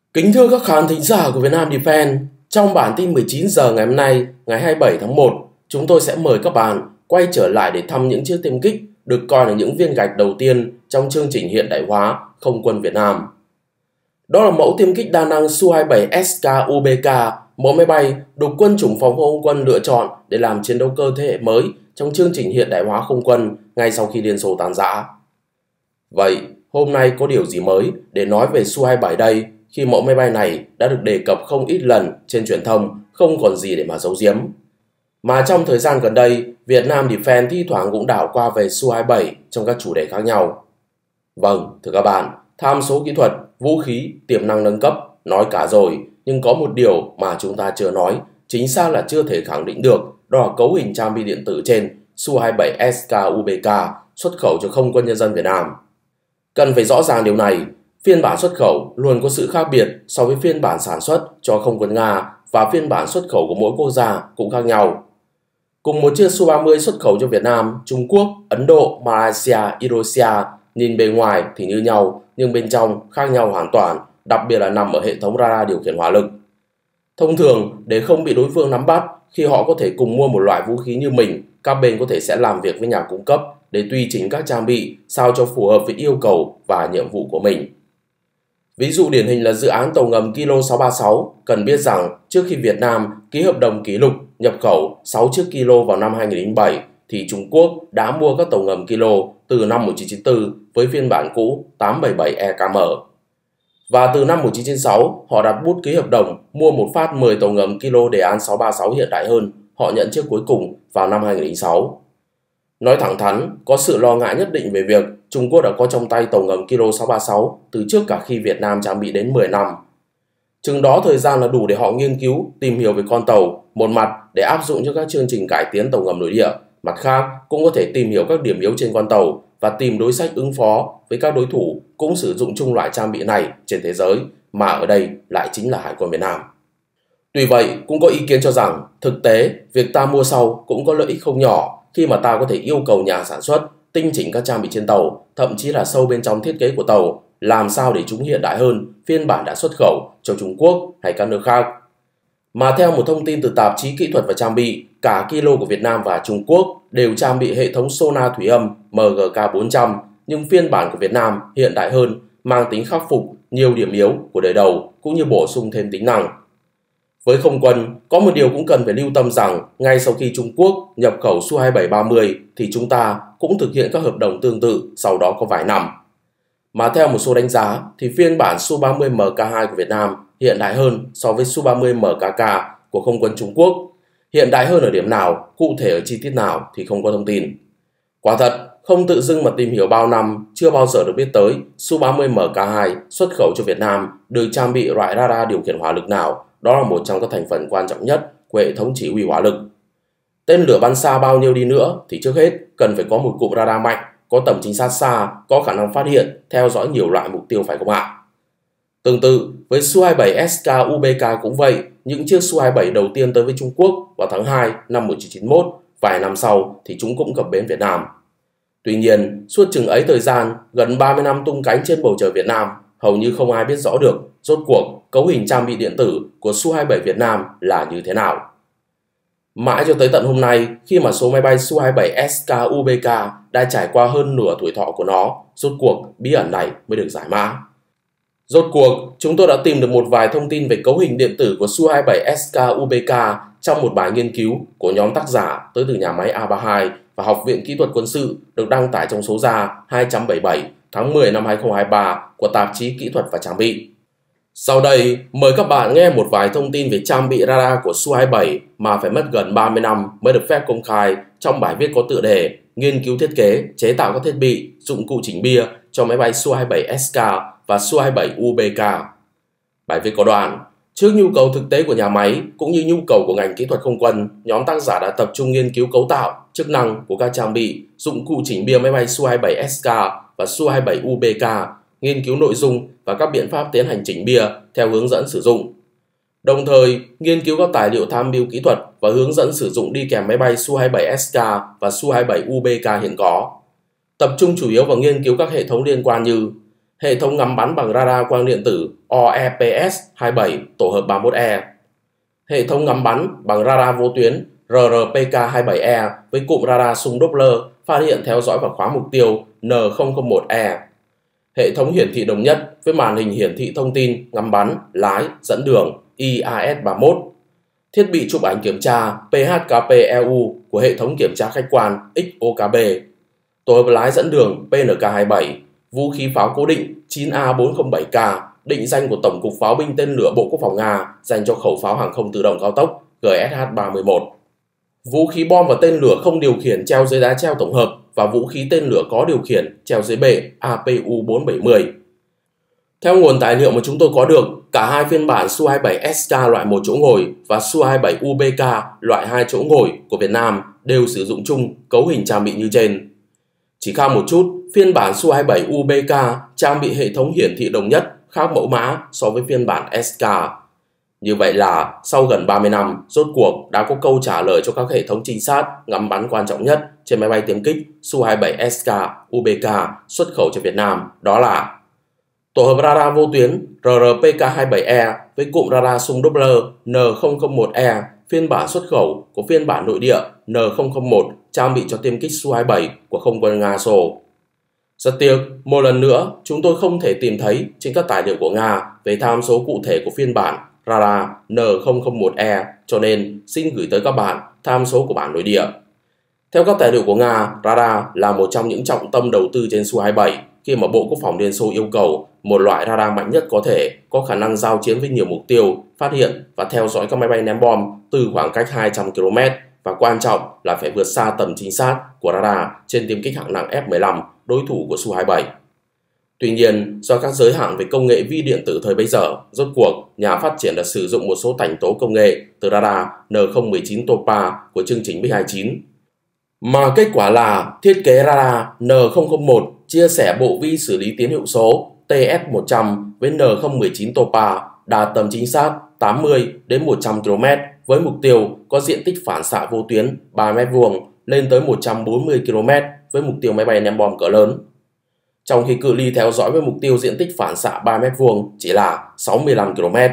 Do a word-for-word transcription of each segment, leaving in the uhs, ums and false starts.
Kính thưa các khán thính giả của Việt Nam Defense, trong bản tin mười chín giờ ngày hôm nay, ngày hai mươi bảy tháng một, chúng tôi sẽ mời các bạn quay trở lại để thăm những chiếc tiêm kích được coi là những viên gạch đầu tiên trong chương trình hiện đại hóa không quân Việt Nam. Đó là mẫu tiêm kích đa năng Su hai mươi bảy S K U B K, mẫu máy bay được quân chủng phòng không quân lựa chọn để làm chiến đấu cơ thế hệ mới trong chương trình hiện đại hóa không quân ngay sau khi Liên Xô tan rã. Vậy, hôm nay có điều gì mới để nói về Su hai mươi bảy đây, khi mẫu máy bay này đã được đề cập không ít lần trên truyền thông, không còn gì để mà giấu giếm. Mà trong thời gian gần đây, Việt Nam Defense thi thoảng cũng đảo qua về Su hai mươi bảy trong các chủ đề khác nhau. Vâng, thưa các bạn, tham số kỹ thuật, vũ khí, tiềm năng nâng cấp, nói cả rồi, nhưng có một điều mà chúng ta chưa nói, chính xác là chưa thể khẳng định được, đó là cấu hình trang bị điện tử trên Su hai mươi bảy S K U B K xuất khẩu cho Không quân Nhân dân Việt Nam. Cần phải rõ ràng điều này, phiên bản xuất khẩu luôn có sự khác biệt so với phiên bản sản xuất cho Không quân Nga và phiên bản xuất khẩu của mỗi quốc gia cũng khác nhau. Cùng một chiếc Su ba mươi xuất khẩu cho Việt Nam, Trung Quốc, Ấn Độ, Malaysia, Indonesia, nhìn bề ngoài thì như nhau nhưng bên trong khác nhau hoàn toàn, đặc biệt là nằm ở hệ thống radar điều khiển hỏa lực. Thông thường, để không bị đối phương nắm bắt, khi họ có thể cùng mua một loại vũ khí như mình, các bên có thể sẽ làm việc với nhà cung cấp để tùy chỉnh các trang bị sao cho phù hợp với yêu cầu và nhiệm vụ của mình. Ví dụ điển hình là dự án tàu ngầm Kilo sáu ba sáu, cần biết rằng trước khi Việt Nam ký hợp đồng kỷ lục nhập khẩu sáu chiếc Kilo vào năm hai nghìn không trăm lẻ bảy, thì Trung Quốc đã mua các tàu ngầm Kilo từ năm một nghìn chín trăm chín mươi tư với phiên bản cũ tám bảy bảy E K M. Và từ năm một nghìn chín trăm chín mươi sáu, họ đặt bút ký hợp đồng mua một phát mười tàu ngầm Kilo đề án sáu ba sáu hiện đại hơn, họ nhận chiếc cuối cùng vào năm hai nghìn không trăm lẻ sáu. Nói thẳng thắn, có sự lo ngại nhất định về việc Trung Quốc đã có trong tay tàu ngầm Kilo sáu ba sáu từ trước cả khi Việt Nam trang bị đến mười năm. Chừng đó thời gian là đủ để họ nghiên cứu, tìm hiểu về con tàu, một mặt để áp dụng cho các chương trình cải tiến tàu ngầm nội địa, mặt khác cũng có thể tìm hiểu các điểm yếu trên con tàu và tìm đối sách ứng phó với các đối thủ cũng sử dụng chung loại trang bị này trên thế giới, mà ở đây lại chính là Hải quân Việt Nam. Tuy vậy, cũng có ý kiến cho rằng thực tế việc ta mua sau cũng có lợi ích không nhỏ khi mà ta có thể yêu cầu nhà sản xuất tinh chỉnh các trang bị trên tàu, thậm chí là sâu bên trong thiết kế của tàu, làm sao để chúng hiện đại hơn phiên bản đã xuất khẩu cho Trung Quốc hay các nước khác. Mà theo một thông tin từ tạp chí Kỹ thuật và Trang bị, cả Kilo của Việt Nam và Trung Quốc đều trang bị hệ thống sonar thủy âm M G K bốn trăm, nhưng phiên bản của Việt Nam hiện đại hơn, mang tính khắc phục nhiều điểm yếu của đời đầu cũng như bổ sung thêm tính năng. Với không quân, có một điều cũng cần phải lưu tâm rằng ngay sau khi Trung Quốc nhập khẩu Su hai mươi bảy ba mươi thì chúng ta cũng thực hiện các hợp đồng tương tự sau đó có vài năm. Mà theo một số đánh giá thì phiên bản Su ba mươi M K hai của Việt Nam hiện đại hơn so với Su ba mươi M K K của Không quân Trung Quốc. Hiện đại hơn ở điểm nào, cụ thể ở chi tiết nào thì không có thông tin. Quả thật, không tự dưng mà tìm hiểu bao năm, chưa bao giờ được biết tới Su ba mươi M K hai xuất khẩu cho Việt Nam được trang bị loại radar điều khiển hỏa lực nào. Đó là một trong các thành phần quan trọng nhất của hệ thống chỉ huy hỏa lực. Tên lửa bắn xa bao nhiêu đi nữa thì trước hết cần phải có một cụm radar mạnh, có tầm chính xác xa, có khả năng phát hiện, theo dõi nhiều loại mục tiêu phải không ạ? Tương tự với Su hai mươi bảy S K U B K cũng vậy, những chiếc Su hai mươi bảy đầu tiên tới với Trung Quốc vào tháng hai năm một nghìn chín trăm chín mươi mốt, vài năm sau thì chúng cũng cập bến Việt Nam. Tuy nhiên, suốt chừng ấy thời gian, gần ba mươi năm tung cánh trên bầu trời Việt Nam, hầu như không ai biết rõ được rốt cuộc cấu hình trang bị điện tử của Su hai mươi bảy Việt Nam là như thế nào. Mãi cho tới tận hôm nay, khi mà số máy bay Su hai mươi bảy S K U B K đã trải qua hơn nửa tuổi thọ của nó, rốt cuộc bí ẩn này mới được giải mã. Rốt cuộc, chúng tôi đã tìm được một vài thông tin về cấu hình điện tử của Su hai mươi bảy S K U B K trong một bài nghiên cứu của nhóm tác giả tới từ nhà máy A ba mươi hai và Học viện Kỹ thuật Quân sự, được đăng tải trong số ra hai trăm bảy mươi bảy tháng mười năm hai nghìn không trăm hai mươi ba của tạp chí Kỹ thuật và Trang bị. Sau đây, mời các bạn nghe một vài thông tin về trang bị radar của Su hai mươi bảy mà phải mất gần ba mươi năm mới được phép công khai trong bài viết có tựa đề Nghiên cứu thiết kế, chế tạo các thiết bị, dụng cụ chỉnh bia cho máy bay Su hai mươi bảy S K và Su hai mươi bảy U B K. Bài viết có đoạn: trước nhu cầu thực tế của nhà máy cũng như nhu cầu của ngành kỹ thuật không quân, nhóm tác giả đã tập trung nghiên cứu cấu tạo, chức năng của các trang bị, dụng cụ chỉnh bia máy bay Su hai mươi bảy S K và Su hai mươi bảy U B K, nghiên cứu nội dung và các biện pháp tiến hành chỉnh bia theo hướng dẫn sử dụng. Đồng thời, nghiên cứu các tài liệu tham mưu kỹ thuật và hướng dẫn sử dụng đi kèm máy bay Su hai mươi bảy S K và Su hai mươi bảy U B K hiện có. Tập trung chủ yếu vào nghiên cứu các hệ thống liên quan như Hệ thống ngắm bắn bằng radar quang điện tử O E P S hai mươi bảy tổ hợp ba mươi mốt E. Hệ thống ngắm bắn bằng radar vô tuyến R R P K hai mươi bảy E với cụm radar xung Doppler phát hiện theo dõi và khóa mục tiêu N không không một E. Hệ thống hiển thị đồng nhất với màn hình hiển thị thông tin ngắm bắn, lái, dẫn đường I A S ba mươi mốt. Thiết bị chụp ảnh kiểm tra P H K P E U của hệ thống kiểm tra khách quan X O K B. Tổ hợp lái dẫn đường P N K hai mươi bảy. Vũ khí pháo cố định chín A bốn không bảy K, định danh của Tổng cục Pháo binh tên lửa Bộ Quốc phòng Nga dành cho khẩu pháo hàng không tự động cao tốc G S H ba mươi mốt. Vũ khí bom và tên lửa không điều khiển treo dưới đá treo tổng hợp và vũ khí tên lửa có điều khiển treo dưới bệ A P U bốn bảy mươi. Theo nguồn tài liệu mà chúng tôi có được, cả hai phiên bản Su hai mươi bảy S K loại một chỗ ngồi và Su hai mươi bảy U B K loại hai chỗ ngồi của Việt Nam đều sử dụng chung cấu hình trang bị như trên. Chỉ khác một chút, phiên bản Su hai mươi bảy U B K trang bị hệ thống hiển thị đồng nhất khác mẫu mã so với phiên bản S K. Như vậy là sau gần ba mươi năm, rốt cuộc đã có câu trả lời cho các hệ thống trinh sát ngắm bắn quan trọng nhất trên máy bay tiêm kích Su hai mươi bảy S K U B K xuất khẩu cho Việt Nam, đó là tổ hợp radar vô tuyến R R P K hai mươi bảy E với cụm radar xung Doppler N không không một E, phiên bản xuất khẩu của phiên bản nội địa N không không một trang bị cho tiêm kích Su hai mươi bảy của không quân Nga Xô. Rất tiếc, một lần nữa, chúng tôi không thể tìm thấy trên các tài liệu của Nga về tham số cụ thể của phiên bản radar N không không một E, cho nên xin gửi tới các bạn tham số của bản nội địa. Theo các tài liệu của Nga, radar là một trong những trọng tâm đầu tư trên Su hai mươi bảy khi mà Bộ Quốc phòng Liên Xô yêu cầu một loại radar mạnh nhất có thể, có khả năng giao chiến với nhiều mục tiêu, phát hiện và theo dõi các máy bay ném bom từ khoảng cách hai trăm ki lô mét và quan trọng là phải vượt xa tầm chính xác của radar trên tiêm kích hạng nặng F mười lăm, đối thủ của Su hai mươi bảy. Tuy nhiên, do các giới hạn về công nghệ vi điện tử thời bấy giờ, rốt cuộc nhà phát triển đã sử dụng một số thành tố công nghệ từ radar N không một chín Topa của chương trình MiG hai mươi chín. Mà kết quả là thiết kế radar N không không một chia sẻ bộ vi xử lý tín hiệu số T S một trăm với N không một chín Topa đạt tầm chính xác tám mươi đến một trăm ki lô mét với mục tiêu có diện tích phản xạ vô tuyến ba mét vuông lên tới một trăm bốn mươi ki lô mét với mục tiêu máy bay ném bom cỡ lớn. Trong khi cự ly theo dõi với mục tiêu diện tích phản xạ ba mét vuông chỉ là sáu mươi lăm ki lô mét.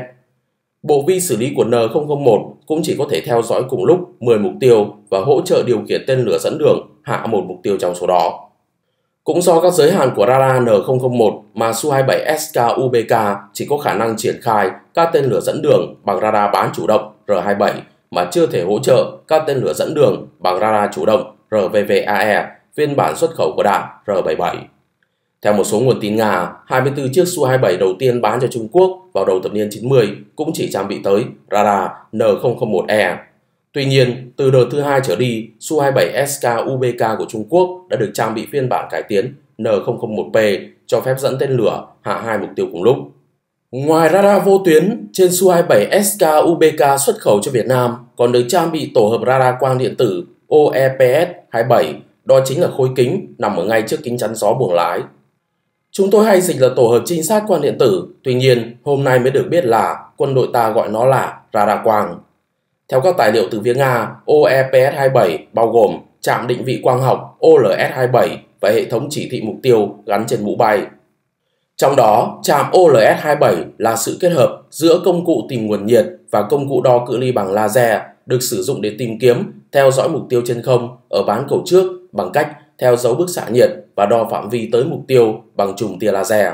Bộ vi xử lý của N không không một cũng chỉ có thể theo dõi cùng lúc mười mục tiêu và hỗ trợ điều khiển tên lửa dẫn đường hạ một mục tiêu trong số đó. Cũng do các giới hạn của radar N không không một mà Su hai mươi bảy S K U B K chỉ có khả năng triển khai các tên lửa dẫn đường bằng radar bán chủ động R hai mươi bảy mà chưa thể hỗ trợ các tên lửa dẫn đường bằng radar chủ động R V V A E, phiên bản xuất khẩu của đạn R bảy mươi bảy. Theo một số nguồn tin Nga, hai mươi tư chiếc Su hai mươi bảy đầu tiên bán cho Trung Quốc vào đầu thập niên chín mươi cũng chỉ trang bị tới radar N không không một E. Tuy nhiên, từ đợt thứ hai trở đi, Su hai mươi bảy S K U B K của Trung Quốc đã được trang bị phiên bản cải tiến N không không một P cho phép dẫn tên lửa hạ hai mục tiêu cùng lúc. Ngoài radar vô tuyến, trên Su hai mươi bảy S K U B K xuất khẩu cho Việt Nam còn được trang bị tổ hợp radar quang điện tử O E P S hai mươi bảy, đó chính là khối kính nằm ở ngay trước kính chắn gió buồng lái. Chúng tôi hay dịch là tổ hợp trinh sát quang điện tử, tuy nhiên hôm nay mới được biết là quân đội ta gọi nó là radar quang. Theo các tài liệu từ phía Nga, O E P S hai mươi bảy bao gồm trạm định vị quang học O L S hai mươi bảy và hệ thống chỉ thị mục tiêu gắn trên mũ bay. Trong đó, trạm O L S hai mươi bảy là sự kết hợp giữa công cụ tìm nguồn nhiệt và công cụ đo cự ly bằng laser được sử dụng để tìm kiếm, theo dõi mục tiêu trên không ở bán cầu trước bằng cách theo dấu bức xạ nhiệt và đo phạm vi tới mục tiêu bằng chùm tia laser.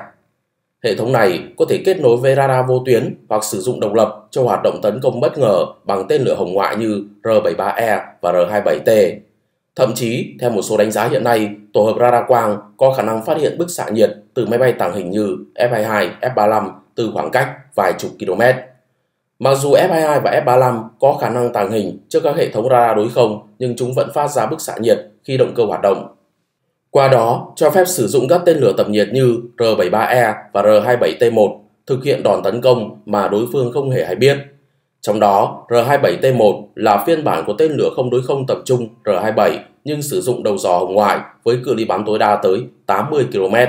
Hệ thống này có thể kết nối với radar vô tuyến hoặc sử dụng độc lập cho hoạt động tấn công bất ngờ bằng tên lửa hồng ngoại như R bảy mươi ba E và R hai mươi bảy T. Thậm chí, theo một số đánh giá hiện nay, tổ hợp radar quang có khả năng phát hiện bức xạ nhiệt từ máy bay tàng hình như F hai mươi hai, F ba mươi lăm từ khoảng cách vài chục km. Mặc dù F hai mươi hai và F ba mươi lăm có khả năng tàng hình trước các hệ thống radar đối không, nhưng chúng vẫn phát ra bức xạ nhiệt khi động cơ hoạt động. Qua đó, cho phép sử dụng các tên lửa tầm nhiệt như R bảy mươi ba E và R hai mươi bảy T một thực hiện đòn tấn công mà đối phương không hề hay biết. Trong đó, R hai mươi bảy T một là phiên bản của tên lửa không đối không tập trung R hai mươi bảy nhưng sử dụng đầu dò hồng ngoại với cự ly bắn tối đa tới tám mươi ki lô mét.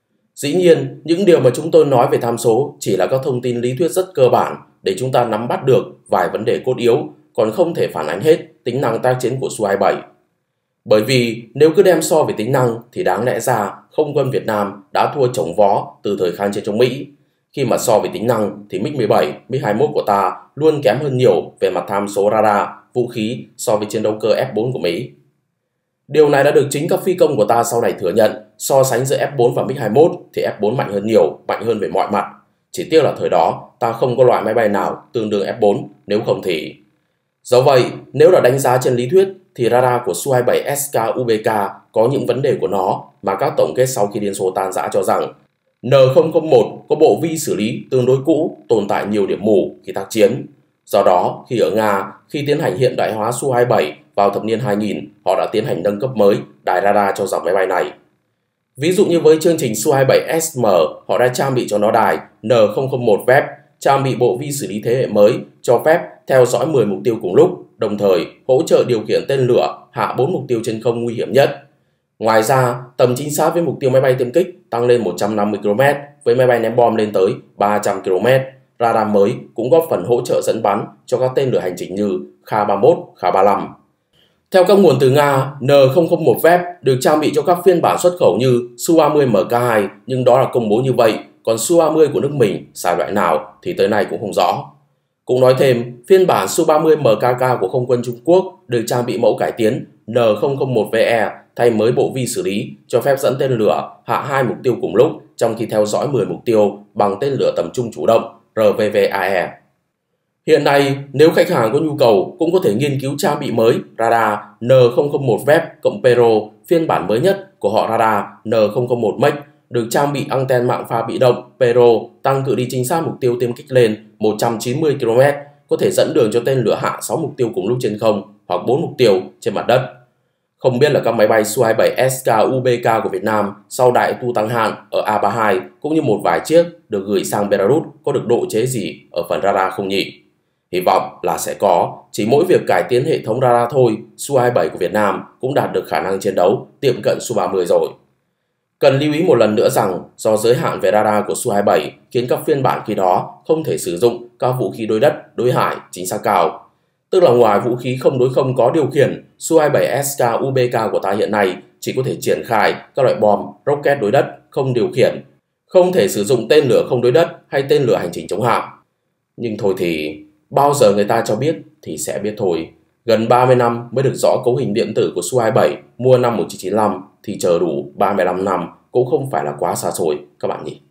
Dĩ nhiên, những điều mà chúng tôi nói về tham số chỉ là các thông tin lý thuyết rất cơ bản để chúng ta nắm bắt được vài vấn đề cốt yếu, còn không thể phản ánh hết tính năng tác chiến của Su hai mươi bảy. Bởi vì nếu cứ đem so về tính năng thì đáng lẽ ra không quân Việt Nam đã thua chổng vó từ thời kháng chiến chống Mỹ. Khi mà so về tính năng thì MiG mười bảy, MiG hai mươi mốt của ta luôn kém hơn nhiều về mặt tham số radar, vũ khí so với chiến đấu cơ F bốn của Mỹ. Điều này đã được chính các phi công của ta sau này thừa nhận. So sánh giữa F bốn và MiG hai mươi mốt thì F bốn mạnh hơn nhiều, mạnh hơn về mọi mặt. Chỉ tiếc là thời đó ta không có loại máy bay nào tương đương F bốn, nếu không thì... Do vậy, nếu là đánh giá trên lý thuyết thì radar của Su hai mươi bảy S K U B K có những vấn đề của nó mà các tổng kết sau khi Liên Xô tan rã cho rằng N không không một có bộ vi xử lý tương đối cũ, tồn tại nhiều điểm mù khi tác chiến. Do đó, khi ở Nga, khi tiến hành hiện đại hóa Su hai mươi bảy vào thập niên hai nghìn, họ đã tiến hành nâng cấp mới đài radar cho dòng máy bay này. Ví dụ như với chương trình Su hai mươi bảy S M, họ đã trang bị cho nó đài N không không một V E P, trang bị bộ vi xử lý thế hệ mới, cho phép theo dõi mười mục tiêu cùng lúc, đồng thời hỗ trợ điều khiển tên lửa hạ bốn mục tiêu trên không nguy hiểm nhất. Ngoài ra, tầm chính xác với mục tiêu máy bay tiêm kích tăng lên một trăm năm mươi ki lô mét, với máy bay ném bom lên tới ba trăm ki lô mét. Radar mới cũng góp phần hỗ trợ dẫn bắn cho các tên lửa hành trình như Kha ba mươi mốt, Kha ba mươi lăm. Theo các nguồn từ Nga, N không không một V E P được trang bị cho các phiên bản xuất khẩu như Su ba mươi M K hai, nhưng đó là công bố như vậy, còn Su ba mươi của nước mình xài loại nào thì tới nay cũng không rõ. Cũng nói thêm, phiên bản Su ba mươi M K K của Không quân Trung Quốc được trang bị mẫu cải tiến N không không một V E thay mới bộ vi xử lý, cho phép dẫn tên lửa hạ hai mục tiêu cùng lúc trong khi theo dõi mười mục tiêu bằng tên lửa tầm trung chủ động R V V A E. Hiện nay, nếu khách hàng có nhu cầu cũng có thể nghiên cứu trang bị mới radar N không không một V E P cộng Pero, phiên bản mới nhất của họ radar N không không một M E C được trang bị anten mạng pha bị động Pero, tăng cự ly chính xác mục tiêu tiêm kích lên một trăm chín mươi ki lô mét, có thể dẫn đường cho tên lửa hạ sáu mục tiêu cùng lúc trên không hoặc bốn mục tiêu trên mặt đất. Không biết là các máy bay Su hai mươi bảy S K U B K của Việt Nam sau đại tu tăng hạn ở A ba mươi hai cũng như một vài chiếc được gửi sang Belarus có được độ chế gì ở phần radar không nhỉ? Hy vọng là sẽ có, chỉ mỗi việc cải tiến hệ thống radar thôi, Su hai mươi bảy của Việt Nam cũng đạt được khả năng chiến đấu tiệm cận Su ba mươi rồi. Cần lưu ý một lần nữa rằng do giới hạn về radar của Su hai mươi bảy khiến các phiên bản khi đó không thể sử dụng các vũ khí đối đất, đối hải chính xác cao. Tức là ngoài vũ khí không đối không có điều khiển, Su hai mươi bảy S K U B K của ta hiện nay chỉ có thể triển khai các loại bom, rocket đối đất không điều khiển, không thể sử dụng tên lửa không đối đất hay tên lửa hành trình chống hạm. Nhưng thôi thì bao giờ người ta cho biết thì sẽ biết thôi. Gần ba mươi năm mới được rõ cấu hình điện tử của Su hai mươi bảy mua năm một nghìn chín trăm chín mươi lăm thì chờ đủ ba mươi lăm năm cũng không phải là quá xa xôi các bạn nhỉ.